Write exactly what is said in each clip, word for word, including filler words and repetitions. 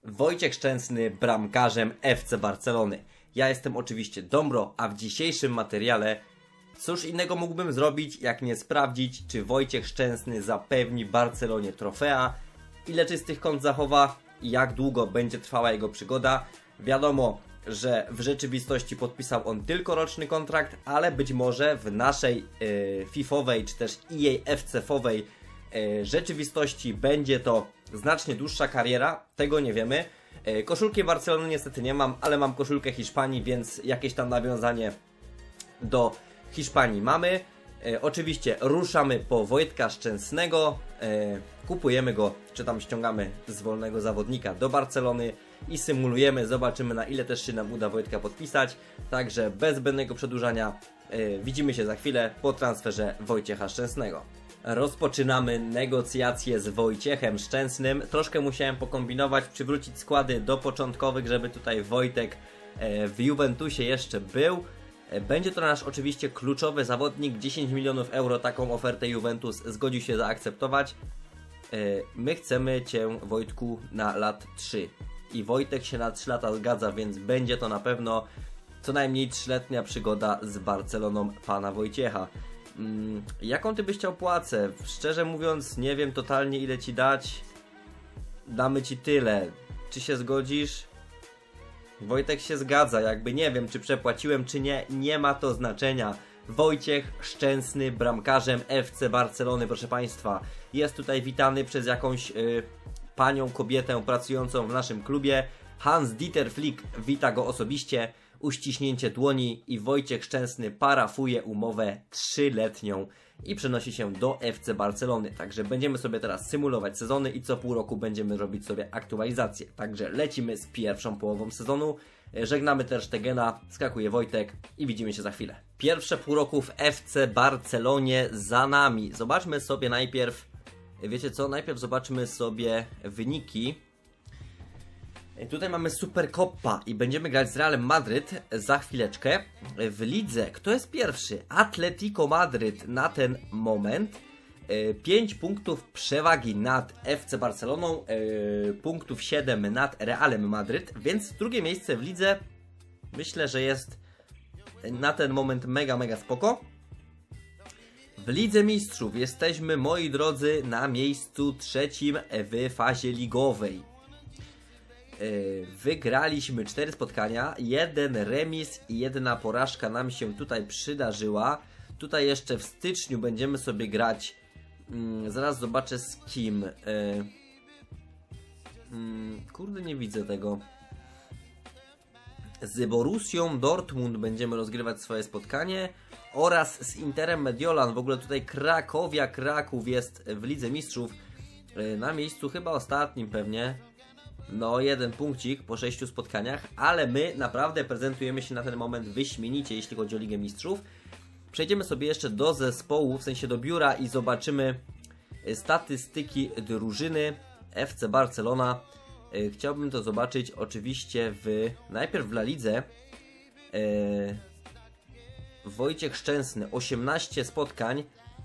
Wojciech Szczęsny bramkarzem F C Barcelony. Ja jestem oczywiście Dombro, a w dzisiejszym materiale cóż innego mógłbym zrobić, jak nie sprawdzić, czy Wojciech Szczęsny zapewni Barcelonie trofea, ile czystych kąt zachowa i jak długo będzie trwała jego przygoda. Wiadomo, że w rzeczywistości podpisał on tylko roczny kontrakt, ale być może w naszej yy, fifowej czy też E A F C-owej yy, rzeczywistości będzie to znacznie dłuższa kariera, tego nie wiemy. Yy, koszulki Barcelony niestety nie mam, ale mam koszulkę Hiszpanii, więc jakieś tam nawiązanie do Hiszpanii mamy. E, oczywiście ruszamy po Wojtka Szczęsnego, e, kupujemy go, czy tam ściągamy z wolnego zawodnika do Barcelony i symulujemy, zobaczymy na ile też się nam uda Wojtka podpisać. Także bez zbędnego przedłużania e, widzimy się za chwilę po transferze Wojciecha Szczęsnego. Rozpoczynamy negocjacje z Wojciechem Szczęsnym. Troszkę musiałem pokombinować, przywrócić składy do początkowych, żeby tutaj Wojtek e, w Juventusie jeszcze był. Będzie to nasz oczywiście kluczowy zawodnik, dziesięć milionów euro, taką ofertę Juventus zgodził się zaakceptować. My chcemy Cię, Wojtku, na lat trzy. I Wojtek się na trzy lata zgadza, więc będzie to na pewno co najmniej trzyletnia przygoda z Barceloną pana Wojciecha. Hmm, jaką Ty byś chciał płacę? Szczerze mówiąc, nie wiem totalnie ile Ci dać. Damy Ci tyle. Czy się zgodzisz? Wojtek się zgadza, jakby nie wiem, czy przepłaciłem, czy nie, nie ma to znaczenia. Wojciech Szczęsny bramkarzem F C Barcelony, proszę Państwa. Jest tutaj witany przez jakąś yy, panią, kobietę pracującą w naszym klubie. Hans-Dieter Flick wita go osobiście, uściśnięcie dłoni i Wojciech Szczęsny parafuje umowę trzyletnią i przenosi się do F C Barcelony. Także będziemy sobie teraz symulować sezony i co pół roku będziemy robić sobie aktualizację. Także lecimy z pierwszą połową sezonu. Żegnamy Ter Stegena, skakuje Wojtek i widzimy się za chwilę. Pierwsze pół roku w F C Barcelonie za nami. Zobaczmy sobie najpierw, wiecie co, najpierw zobaczmy sobie wyniki. Tutaj mamy Supercopa i będziemy grać z Realem Madryt za chwileczkę. W lidze, kto jest pierwszy? Atletico Madryt na ten moment. pięć punktów przewagi nad F C Barceloną, punktów siedem nad Realem Madryt, więc drugie miejsce w lidze myślę, że jest na ten moment mega, mega spoko. W Lidze Mistrzów jesteśmy, moi drodzy, na miejscu trzecim w fazie ligowej. Wygraliśmy cztery spotkania, jeden remis i jedna porażka nam się tutaj przydarzyła. Tutaj jeszcze w styczniu będziemy sobie grać, hmm, zaraz zobaczę z kim. Hmm, kurde, nie widzę tego. Z Borussią Dortmund będziemy rozgrywać swoje spotkanie oraz z Interem Mediolan. W ogóle tutaj Krakowia Kraków jest w Lidze Mistrzów na miejscu chyba ostatnim pewnie. No, jeden punkcik po sześciu spotkaniach, ale my naprawdę prezentujemy się na ten moment wyśmienicie, jeśli chodzi o Ligę Mistrzów. Przejdziemy sobie jeszcze do zespołu, w sensie do biura i zobaczymy statystyki drużyny F C Barcelona. Chciałbym to zobaczyć oczywiście w najpierw w La Lidze. Wojciech Szczęsny, osiemnaście spotkań.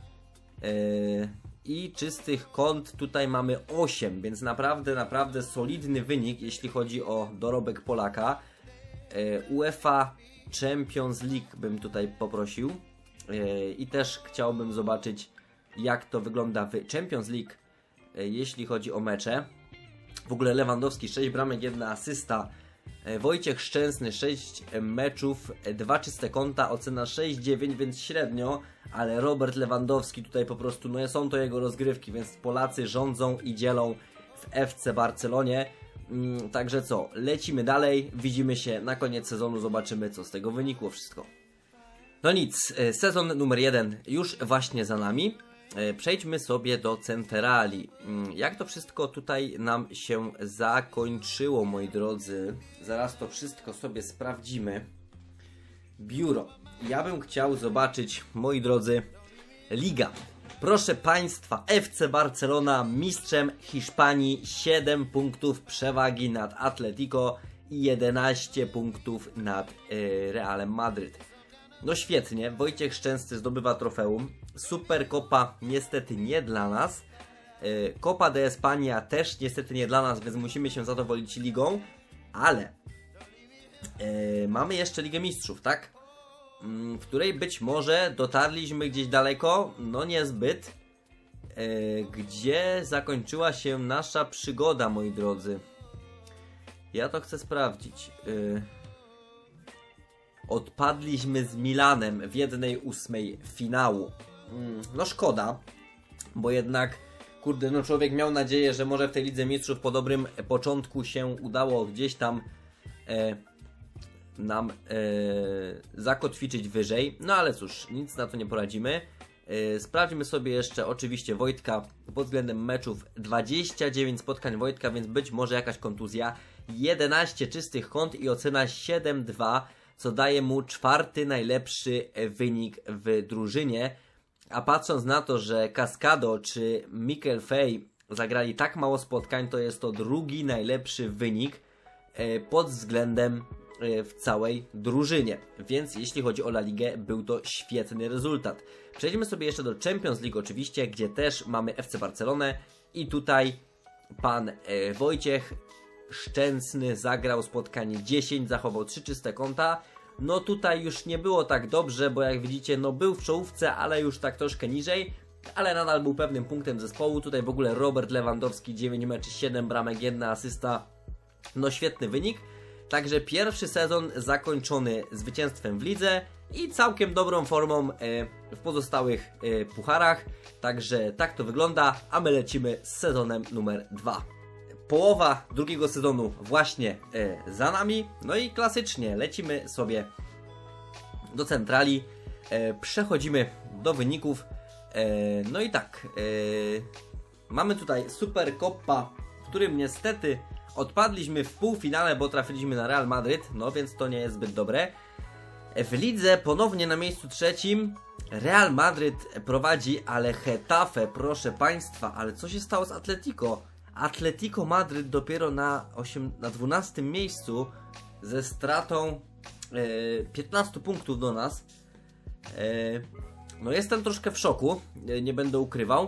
I czystych kąt tutaj mamy osiem, więc naprawdę, naprawdę solidny wynik, jeśli chodzi o dorobek Polaka. UEFA Champions League bym tutaj poprosił i też chciałbym zobaczyć, jak to wygląda w Champions League, jeśli chodzi o mecze. W ogóle Lewandowski sześć bramek, jedna asysta. Wojciech Szczęsny sześć meczów, dwa czyste konta, ocena sześć dziewięć, więc średnio, ale Robert Lewandowski tutaj po prostu, no są to jego rozgrywki, więc Polacy rządzą i dzielą w F C Barcelonie. Mm, także co, lecimy dalej, widzimy się na koniec sezonu, zobaczymy co z tego wynikło wszystko. No nic, sezon numer jeden już właśnie za nami. Przejdźmy sobie do Centrali. Jak to wszystko tutaj nam się zakończyło, moi drodzy? Zaraz to wszystko sobie sprawdzimy. Biuro. Ja bym chciał zobaczyć, moi drodzy, Liga. Proszę Państwa, F C Barcelona mistrzem Hiszpanii, siedem punktów przewagi nad Atletico i jedenaście punktów nad yy, Realem Madryt. No świetnie, Wojciech Szczęsny zdobywa trofeum. Supercopa niestety nie dla nas. Copa de España też niestety nie dla nas, więc musimy się zadowolić ligą, ale yy, mamy jeszcze Ligę Mistrzów, tak? Yy, w której być może dotarliśmy gdzieś daleko, no niezbyt, yy, gdzie zakończyła się nasza przygoda, moi drodzy. Ja to chcę sprawdzić. Yy, odpadliśmy z Milanem w jednej ósmej finału. Yy, no szkoda, bo jednak kurde, no człowiek miał nadzieję, że może w tej Lidze Mistrzów po dobrym początku się udało gdzieś tam e, nam e, zakotwiczyć wyżej. No ale cóż, nic na to nie poradzimy. E, sprawdźmy sobie jeszcze oczywiście Wojtka pod względem meczów. dwadzieścia dziewięć spotkań Wojtka, więc być może jakaś kontuzja. jedenaście czystych kąt i ocena siedem dwa, co daje mu czwarty najlepszy wynik w drużynie. A patrząc na to, że Cascado czy Mikel Fey zagrali tak mało spotkań, to jest to drugi najlepszy wynik pod względem w całej drużynie. Więc jeśli chodzi o La Ligę, był to świetny rezultat. Przejdźmy sobie jeszcze do Champions League oczywiście, gdzie też mamy F C Barcelonę i tutaj pan Wojciech Szczęsny zagrał spotkanie dziesięć, zachował trzy czyste konta. No tutaj już nie było tak dobrze, bo jak widzicie, no był w czołówce, ale już tak troszkę niżej, ale nadal był pewnym punktem zespołu. Tutaj w ogóle Robert Lewandowski, dziewięć meczy, siedem bramek, jedna asysta, no świetny wynik. Także pierwszy sezon zakończony zwycięstwem w lidze i całkiem dobrą formą e, w pozostałych e, pucharach. Także tak to wygląda, a my lecimy z sezonem numer dwa. Połowa drugiego sezonu właśnie e, za nami, no i klasycznie lecimy sobie do centrali, e, przechodzimy do wyników, e, no i tak, e, mamy tutaj Supercoppa, w którym niestety odpadliśmy w półfinale, bo trafiliśmy na Real Madryt, no więc to nie jest zbyt dobre. W lidze ponownie na miejscu trzecim Real Madryt prowadzi, ale Getafe, proszę Państwa, ale co się stało z Atletico? Atletico Madryt dopiero na, osiem, na dwunastym miejscu ze stratą e, piętnastu punktów do nas. E, no jestem troszkę w szoku, e, nie będę ukrywał.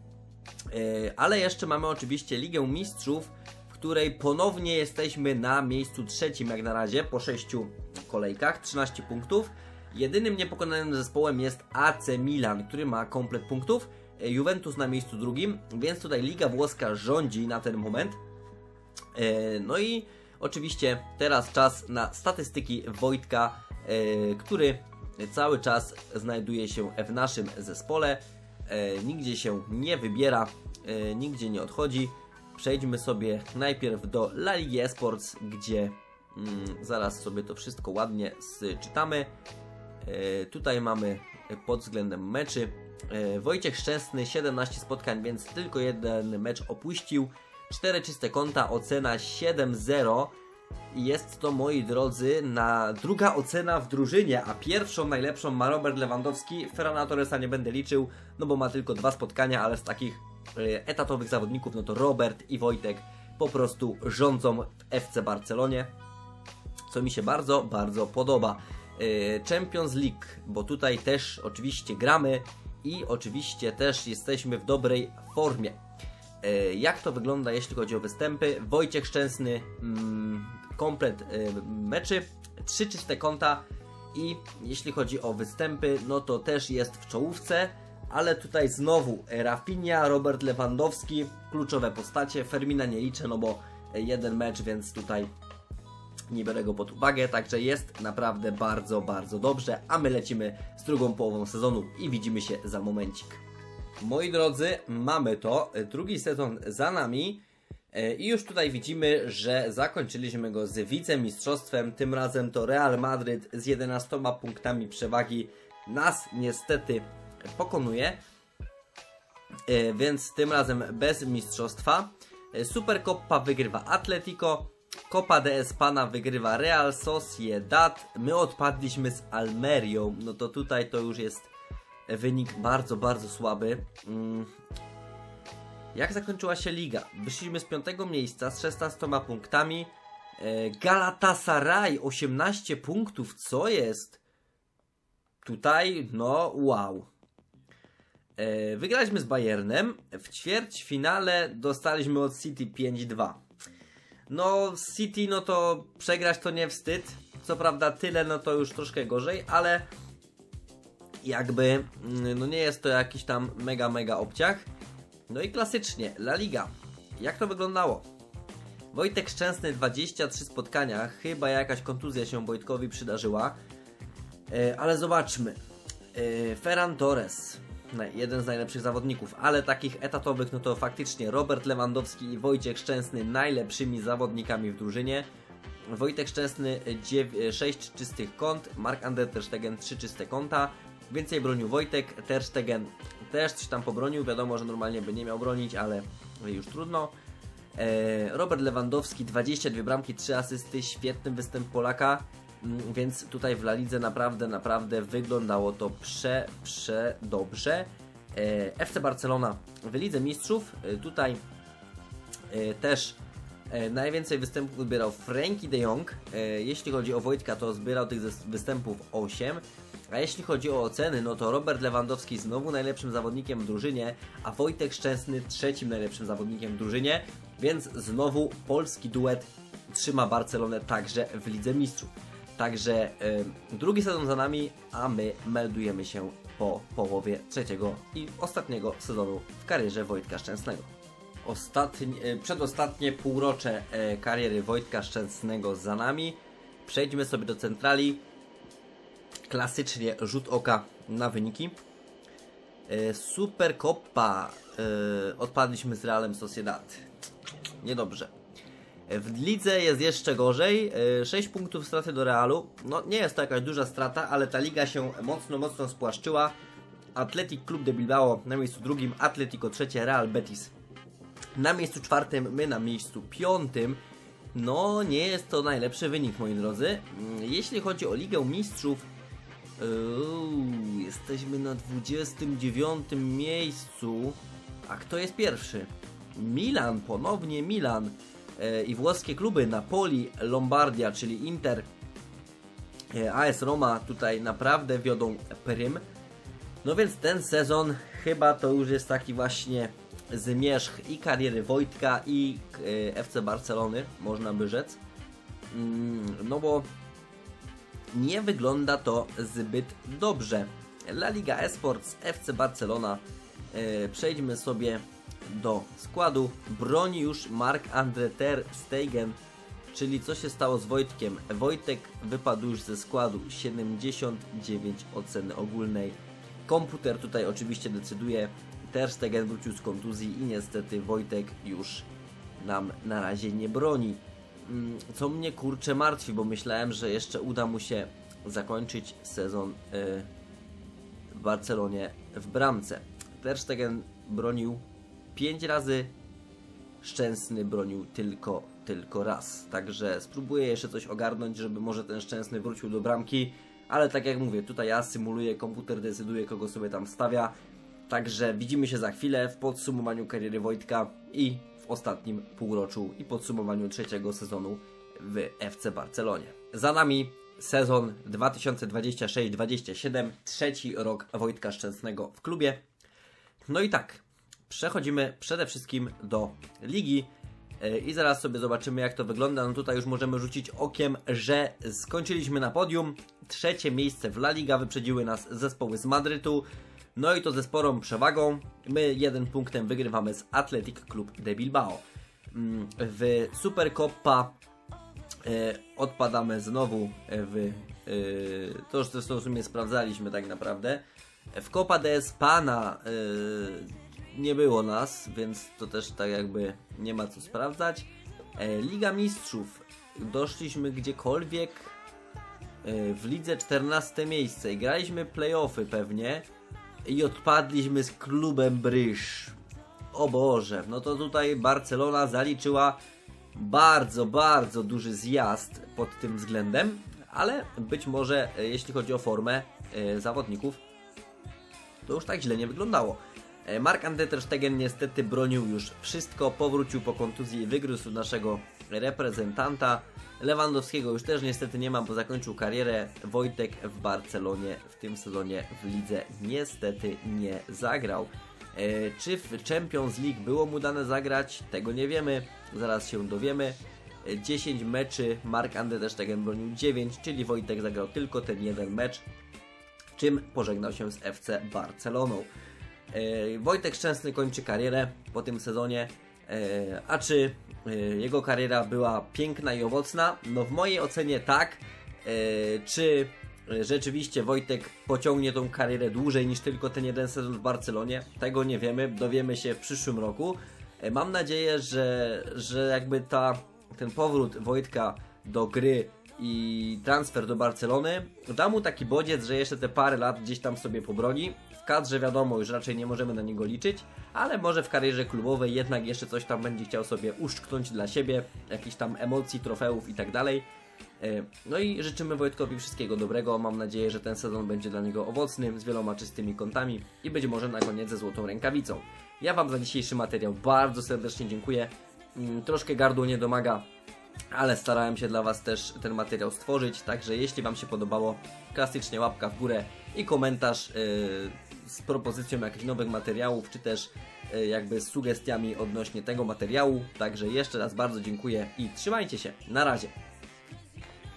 E, ale jeszcze mamy oczywiście Ligę Mistrzów, w której ponownie jesteśmy na miejscu trzecim jak na razie, po sześciu kolejkach, trzynaście punktów. Jedynym niepokonanym zespołem jest A C Milan, który ma komplet punktów. Juventus na miejscu drugim, więc tutaj Liga Włoska rządzi na ten moment. No i oczywiście teraz czas na statystyki Wojtka, który cały czas znajduje się w naszym zespole. Nigdzie się nie wybiera, nigdzie nie odchodzi. Przejdźmy sobie najpierw do La Ligi Esports, gdzie mm, zaraz sobie to wszystko ładnie czytamy. Tutaj mamy pod względem meczy Wojciech Szczęsny, siedemnaście spotkań, więc tylko jeden mecz opuścił. cztery czyste konta, ocena siedem zero. I jest to, moi drodzy, na druga ocena w drużynie, a pierwszą, najlepszą ma Robert Lewandowski. Ferrana Torresa nie będę liczył, no bo ma tylko dwa spotkania, ale z takich etatowych zawodników, no to Robert i Wojtek po prostu rządzą w F C Barcelonie, co mi się bardzo, bardzo podoba. Champions League, bo tutaj też oczywiście gramy i oczywiście też jesteśmy w dobrej formie. E, jak to wygląda, jeśli chodzi o występy? Wojciech Szczęsny, mm, komplet e, meczy, trzy czyste konta i jeśli chodzi o występy, no to też jest w czołówce, ale tutaj znowu Rafinha, Robert Lewandowski, kluczowe postacie. Fermina nie liczę, no bo jeden mecz, więc tutaj nie biorę go pod uwagę, także jest naprawdę bardzo, bardzo dobrze, a my lecimy z drugą połową sezonu i widzimy się za momencik. Moi drodzy, mamy to, drugi sezon za nami i już tutaj widzimy, że zakończyliśmy go z wicemistrzostwem. Tym razem to Real Madryt z jedenastoma punktami przewagi nas niestety pokonuje, więc tym razem bez mistrzostwa. Supercoppa wygrywa Atletico, Copa de España wygrywa Real Sociedad. My odpadliśmy z Almerią. No to tutaj to już jest wynik bardzo, bardzo słaby. Jak zakończyła się liga? Wyszliśmy z piątego miejsca z szesnastoma punktami. Galatasaray osiemnaście punktów. Co jest? Tutaj, no wow. E, wygraliśmy z Bayernem. W ćwierćfinale dostaliśmy od City pięć dwa. No z City no to przegrać to nie wstyd. Co prawda tyle no to już troszkę gorzej, ale jakby no nie jest to jakiś tam mega mega obciach. No i klasycznie La Liga. Jak to wyglądało? Wojtek Szczęsny dwadzieścia trzy spotkania. Chyba jakaś kontuzja się Wojtkowi przydarzyła. E, ale zobaczmy. E, Ferran Torres. Jeden z najlepszych zawodników, ale takich etatowych no to faktycznie Robert Lewandowski i Wojciech Szczęsny najlepszymi zawodnikami w drużynie. Wojtek Szczęsny sześć czystych kąt, Marc-André Ter Stegen trzy czyste kąta. Więcej bronił Wojtek, Ter Stegen też coś tam pobronił, wiadomo, że normalnie by nie miał bronić, ale już trudno. Robert Lewandowski dwadzieścia dwie bramki, trzy asysty, świetny występ Polaka. Więc tutaj w La Lidze naprawdę, naprawdę wyglądało to prze, prze dobrze. E, F C Barcelona w Lidze Mistrzów. E, tutaj e, też e, najwięcej występów zbierał Frenkie de Jong. E, jeśli chodzi o Wojtka, to zbierał tych występów osiem. A jeśli chodzi o oceny, no to Robert Lewandowski znowu najlepszym zawodnikiem w drużynie, a Wojtek Szczęsny trzecim najlepszym zawodnikiem w drużynie. Więc znowu polski duet trzyma Barcelonę także w Lidze Mistrzów. Także y, drugi sezon za nami, a my meldujemy się po połowie trzeciego i ostatniego sezonu w karierze Wojtka Szczęsnego. Ostatni, y, przedostatnie półrocze y, kariery Wojtka Szczęsnego za nami. Przejdźmy sobie do centrali. Klasycznie rzut oka na wyniki. Y, Supercopa. Y, odpadliśmy z Realem Sociedad. Niedobrze. W lidze jest jeszcze gorzej, sześć punktów straty do Realu, no nie jest to jakaś duża strata, ale ta liga się mocno, mocno spłaszczyła. Athletic Club de Bilbao na miejscu drugim, Atletico trzecie, Real Betis na miejscu czwartym, my na miejscu piątym. No nie jest to najlepszy wynik, moi drodzy. Jeśli chodzi o Ligę Mistrzów, yy, jesteśmy na dwudziestym dziewiątym miejscu, a kto jest pierwszy? Milan, ponownie Milan. I włoskie kluby Napoli, Lombardia, czyli Inter, A S Roma tutaj naprawdę wiodą prym. No więc ten sezon chyba to już jest taki właśnie zmierzch i kariery Wojtka i F C Barcelony, można by rzec. No bo nie wygląda to zbyt dobrze. La Liga Esports, F C Barcelona. Przejdźmy sobie do składu. Broni już Marc-André Ter Stegen, czyli co się stało z Wojtkiem? Wojtek wypadł już ze składu, siedemdziesiąt dziewięć oceny ogólnej. Komputer tutaj oczywiście decyduje. Ter Stegen wrócił z kontuzji i niestety Wojtek już nam na razie nie broni. Co mnie kurczę martwi, bo myślałem, że jeszcze uda mu się zakończyć sezon w Barcelonie w bramce. Ter Stegen bronił pięć razy, Szczęsny bronił tylko, tylko raz. Także spróbuję jeszcze coś ogarnąć, żeby może ten Szczęsny wrócił do bramki. Ale tak jak mówię, tutaj ja symuluję, komputer decyduje, kogo sobie tam stawia. Także widzimy się za chwilę w podsumowaniu kariery Wojtka i w ostatnim półroczu i podsumowaniu trzeciego sezonu w F C Barcelonie. Za nami sezon dwa tysiące dwudziesty szósty dwudziesty siódmy, trzeci rok Wojtka Szczęsnego w klubie. No i tak, przechodzimy przede wszystkim do ligi i zaraz sobie zobaczymy, jak to wygląda. No tutaj już możemy rzucić okiem, że skończyliśmy na podium. Trzecie miejsce w La Liga, wyprzedziły nas zespoły z Madrytu. No i to ze sporą przewagą. My jeden punktem wygrywamy z Athletic Club de Bilbao. W Supercopa odpadamy znowu w... To już zresztą w sumie sprawdzaliśmy tak naprawdę. W Copa de Espana nie było nas, więc to też tak jakby nie ma co sprawdzać. Liga Mistrzów. Doszliśmy gdziekolwiek. W lidze czternaste miejsce. I graliśmy playoffy pewnie. I odpadliśmy z klubem Bryż. O Boże, no to tutaj Barcelona zaliczyła bardzo, bardzo duży zjazd pod tym względem. Ale być może jeśli chodzi o formę zawodników, to już tak źle nie wyglądało. Marc-André Ter Stegen niestety bronił już wszystko, powrócił po kontuzji i wygryzł naszego reprezentanta. Lewandowskiego już też niestety nie ma, bo zakończył karierę. Wojtek w Barcelonie w tym sezonie w lidze niestety nie zagrał. E, czy w Champions League było mu dane zagrać? Tego nie wiemy, zaraz się dowiemy. E, dziesięć meczy, Marc-André Ter Stegen bronił dziewięć, czyli Wojtek zagrał tylko ten jeden mecz, czym pożegnał się z F C Barceloną. E, Wojtek Szczęsny kończy karierę po tym sezonie. E, a czy e, jego kariera była piękna i owocna? No w mojej ocenie tak. E, czy rzeczywiście Wojtek pociągnie tą karierę dłużej niż tylko ten jeden sezon w Barcelonie? Tego nie wiemy, dowiemy się w przyszłym roku. E, mam nadzieję, że, że jakby ta, ten powrót Wojtka do gry i transfer do Barcelony da mu taki bodziec, że jeszcze te parę lat gdzieś tam sobie pobroni. W kadrze wiadomo, już raczej nie możemy na niego liczyć, ale może w karierze klubowej jednak jeszcze coś tam będzie chciał sobie uszczknąć dla siebie, jakichś tam emocji, trofeów i tak dalej. No i życzymy Wojtkowi wszystkiego dobrego. Mam nadzieję, że ten sezon będzie dla niego owocny, z wieloma czystymi kątami i być może na koniec ze złotą rękawicą. Ja Wam za dzisiejszy materiał bardzo serdecznie dziękuję. Troszkę gardło nie domaga, ale starałem się dla Was też ten materiał stworzyć, także jeśli Wam się podobało, klasycznie łapka w górę i komentarz yy, z propozycją jakichś nowych materiałów, czy też yy, jakby z sugestiami odnośnie tego materiału. Także jeszcze raz bardzo dziękuję i trzymajcie się, na razie.